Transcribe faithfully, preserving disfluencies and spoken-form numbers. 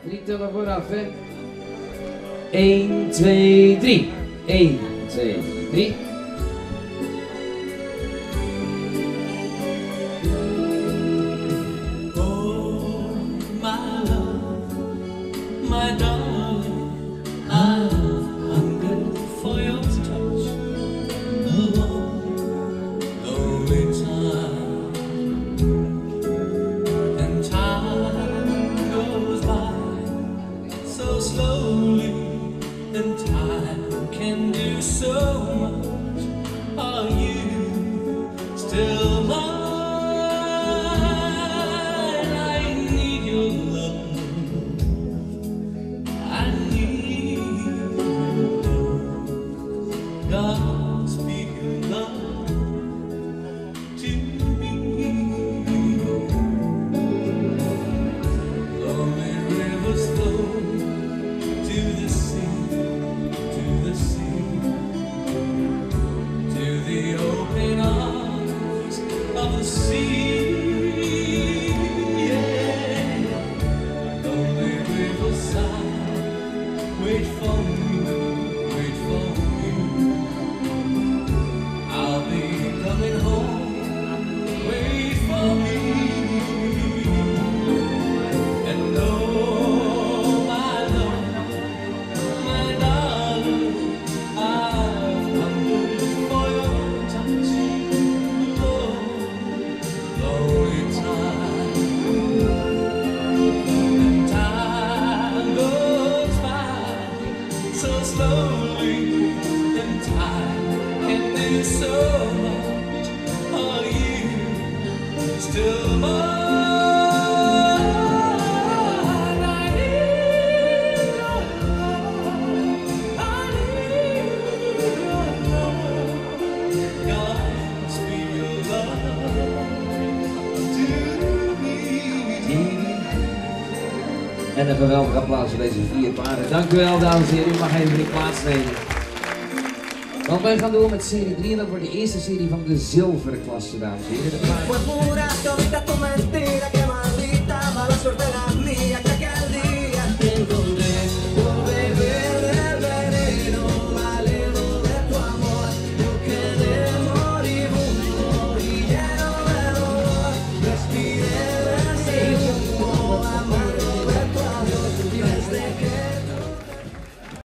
Drie tellen vooraf, hè. één, twee, drie. één, twee, drie. Oh, my love, my darling, I've hungered for your touch a long, lonely time, and time goes by so slowly, and time can do so much. Are you still mine? God, speak your love to me. Lonely rivers flow to the sea, to the sea, to the open arms of the sea. Yeah. Lonely riverside, wait for me, wait for me. Coming home, wait for me. And oh, my love, my darling, I've hungered for your touch. Long, lonely time, and time goes by so slowly, and time can do so much. Are you still mine? I need your love. I need your love. God, speak your love to me. En een geweldig applaus voor deze vier paren. Dank u wel, dames en heren. U mag even weer plaatsnemen. Want wij gaan door met serie drie en dat wordt de eerste serie van de zilveren klasse, dames en heren.